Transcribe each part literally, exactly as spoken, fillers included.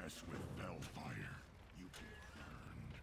mess with Bellfire, you get burned.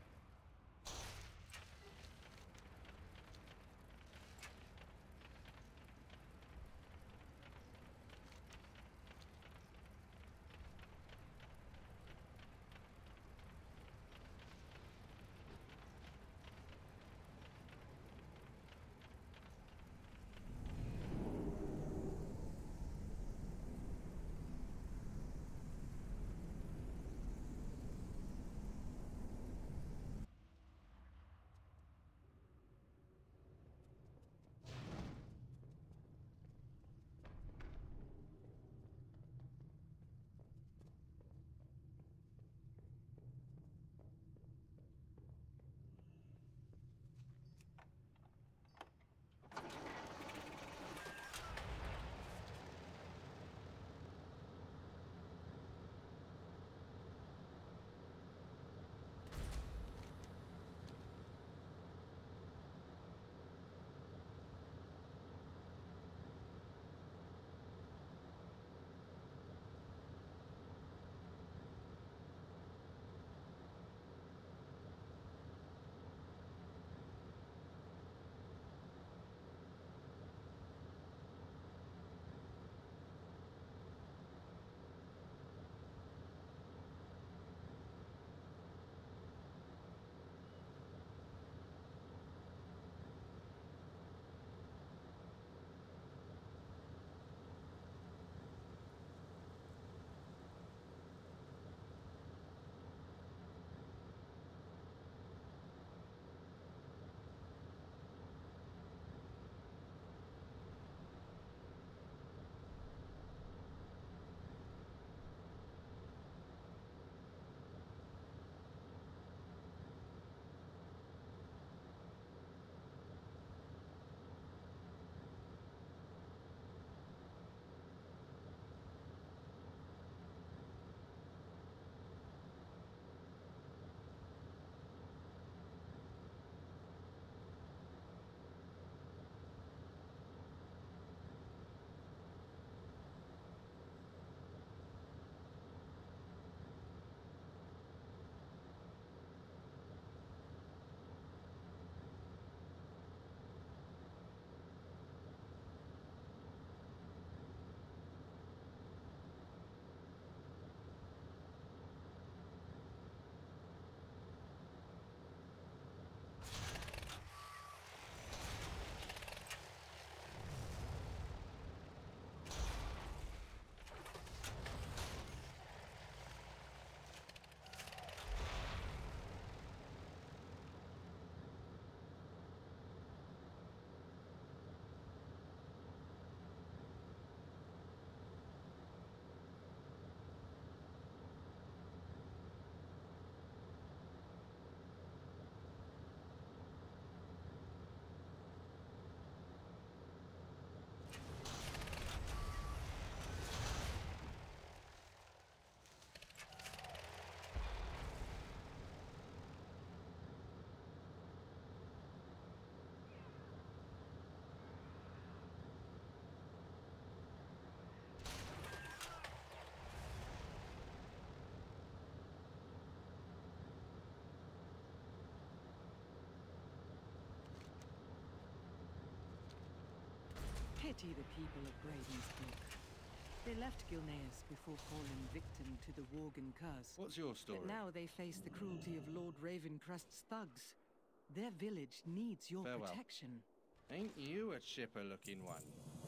Pity the people of Ravensbrook. They left Gilneas before falling victim to the Worgen curse. What's your story? But now they face the cruelty of Lord Ravencrest's thugs. Their village needs your Farewell. protection. Ain't you a chipper-looking one?